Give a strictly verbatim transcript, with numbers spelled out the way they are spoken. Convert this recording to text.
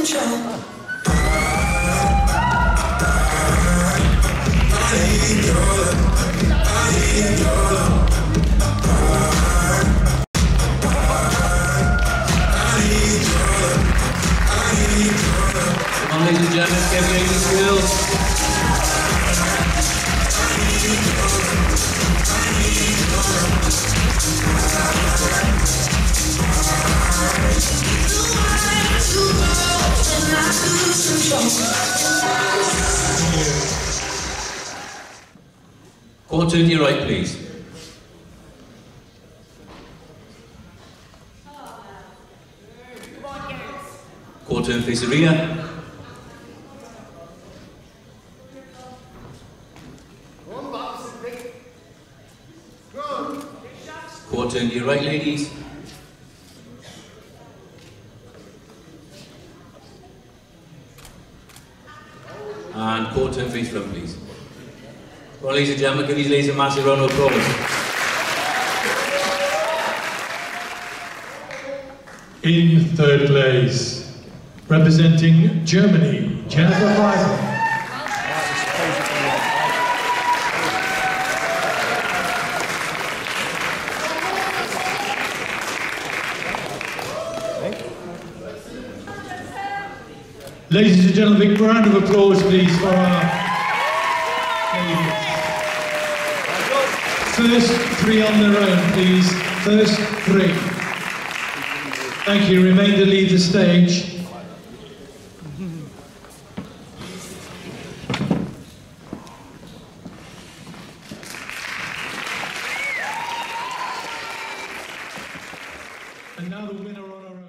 control. Come on, ladies and gentlemen, get ready to thrill. Quarter to your right, please. Quarter and face the rear. Quarter and your right, ladies. And quarter and face front, please. Well, ladies and gentlemen, give these ladies a massive round of applause. In third place, representing Germany, Jennifer Pfeiffer. Ladies and gentlemen, a big round of applause, please, for our first three on their own, please. First three. Thank you. Remain to leave the stage. And now the winner on our own.